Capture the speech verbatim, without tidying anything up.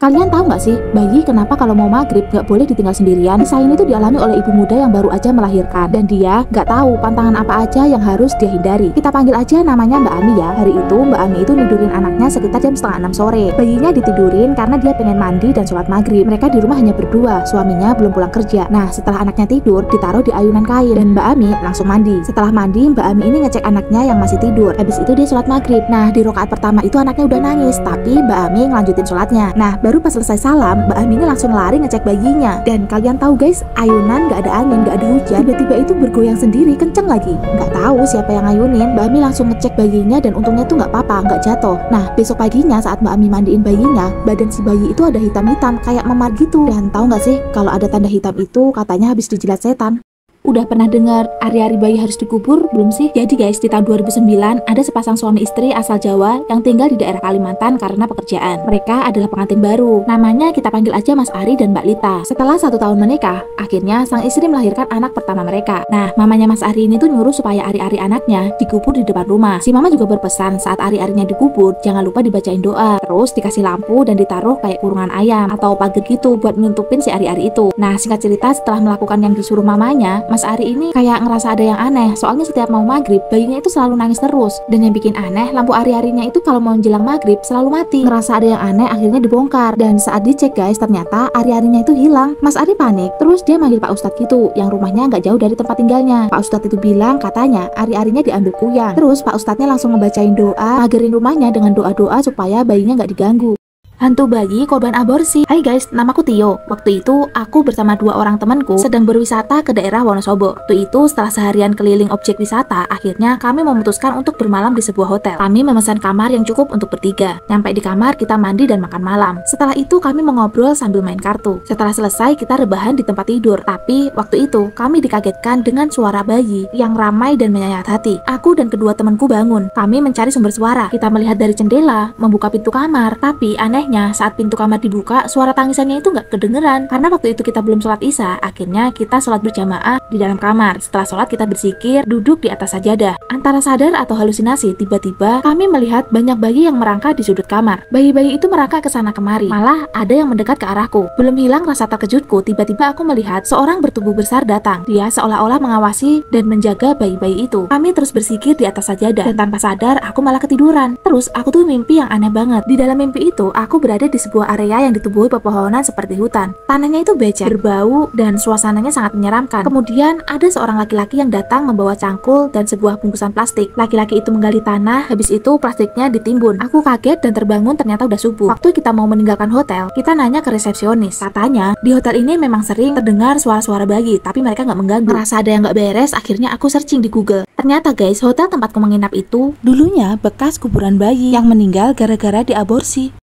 Kalian tahu nggak sih, bayi kenapa kalau mau maghrib nggak boleh ditinggal sendirian? Kisah ini tuh dialami oleh ibu muda yang baru aja melahirkan, dan dia nggak tahu pantangan apa aja yang harus dia hindari. Kita panggil aja namanya Mbak Ami ya. Hari itu Mbak Ami itu nidurin anaknya sekitar jam setengah enam sore. Bayinya ditidurin karena dia pengen mandi dan sholat maghrib. Mereka di rumah hanya berdua, suaminya belum pulang kerja. Nah, setelah anaknya tidur, ditaruh di ayunan kain, dan Mbak Ami langsung mandi. Setelah mandi, Mbak Ami ini ngecek anaknya yang masih tidur. Habis itu dia sholat maghrib. Nah, di rakaat pertama itu anaknya udah nangis, tapi Mbak Ami ngelanjutin sholatnya. Nah, baru pas selesai salam, Mbak Ami ini langsung lari ngecek bayinya. Dan kalian tahu guys, ayunan gak ada angin, gak ada hujan, tiba-tiba itu bergoyang sendiri, kenceng lagi. Gak tahu siapa yang ngayunin. Mbak Ami langsung ngecek bayinya dan untungnya tuh gak apa-apa, gak jatuh. Nah, besok paginya saat Mbak Ami mandiin bayinya, badan si bayi itu ada hitam-hitam kayak memar gitu. Dan tahu gak sih, kalau ada tanda hitam itu katanya habis dijilat setan. Udah pernah dengar ari-ari bayi harus dikubur belum sih? Jadi guys, di tahun dua ribu sembilan ada sepasang suami istri asal Jawa yang tinggal di daerah Kalimantan karena pekerjaan. Mereka adalah pengantin baru. Namanya kita panggil aja Mas Ari dan Mbak Lita. Setelah satu tahun menikah, akhirnya sang istri melahirkan anak pertama mereka. Nah, mamanya Mas Ari ini tuh nyuruh supaya ari-ari anaknya dikubur di depan rumah. Si mama juga berpesan saat ari-arinya dikubur, jangan lupa dibacain doa. Terus dikasih lampu dan ditaruh kayak kurungan ayam atau pagar gitu buat menutupin si ari-ari itu. Nah, singkat cerita setelah melakukan yang disuruh mamanya, Mas Ari ini kayak ngerasa ada yang aneh, soalnya setiap mau maghrib bayinya itu selalu nangis terus. Dan yang bikin aneh, lampu ari-arinya itu kalau mau menjelang maghrib selalu mati. Ngerasa ada yang aneh, akhirnya dibongkar. Dan saat dicek guys, ternyata ari-arinya itu hilang. Mas Ari panik, terus dia manggil Pak Ustadz gitu, yang rumahnya nggak jauh dari tempat tinggalnya. Pak Ustadz itu bilang katanya ari-arinya diambil kuyang. Terus Pak Ustadznya langsung ngebacain doa, magerin rumahnya dengan doa-doa supaya bayinya nggak diganggu. Hantu bayi korban aborsi. Hai guys, namaku Tio. Waktu itu aku bersama dua orang temanku sedang berwisata ke daerah Wonosobo. Waktu itu setelah seharian keliling objek wisata, akhirnya kami memutuskan untuk bermalam di sebuah hotel. Kami memesan kamar yang cukup untuk bertiga. Nyampe di kamar kita mandi dan makan malam. Setelah itu kami mengobrol sambil main kartu. Setelah selesai kita rebahan di tempat tidur. Tapi waktu itu kami dikagetkan dengan suara bayi yang ramai dan menyayat hati. Aku dan kedua temanku bangun. Kami mencari sumber suara. Kita melihat dari jendela, membuka pintu kamar. Tapi aneh saat pintu kamar dibuka, suara tangisannya itu nggak kedengeran. Karena waktu itu kita belum sholat isya, akhirnya kita sholat berjamaah di dalam kamar. Setelah sholat kita berzikir, duduk di atas sajadah. Antara sadar atau halusinasi, tiba-tiba kami melihat banyak bayi yang merangkak di sudut kamar. Bayi-bayi itu merangkak ke sana kemari. Malah ada yang mendekat ke arahku. Belum hilang rasa terkejutku, tiba-tiba aku melihat seorang bertubuh besar datang. Dia seolah-olah mengawasi dan menjaga bayi-bayi itu. Kami terus berzikir di atas sajadah, dan tanpa sadar aku malah ketiduran. Terus aku tuh mimpi yang aneh banget. Di dalam mimpi itu aku berada di sebuah area yang ditumbuhi pepohonan seperti hutan. Tanahnya itu becek, berbau, dan suasananya sangat menyeramkan. Kemudian ada seorang laki-laki yang datang membawa cangkul dan sebuah bungkusan plastik. Laki-laki itu menggali tanah, habis itu plastiknya ditimbun. Aku kaget dan terbangun, ternyata udah subuh. Waktu kita mau meninggalkan hotel, kita nanya ke resepsionis. Katanya, di hotel ini memang sering terdengar suara-suara bayi, tapi mereka nggak mengganggu. Ngerasa ada yang nggak beres, akhirnya aku searching di Google. Ternyata guys, hotel tempatku menginap itu dulunya bekas kuburan bayi yang meninggal gara-gara diaborsi.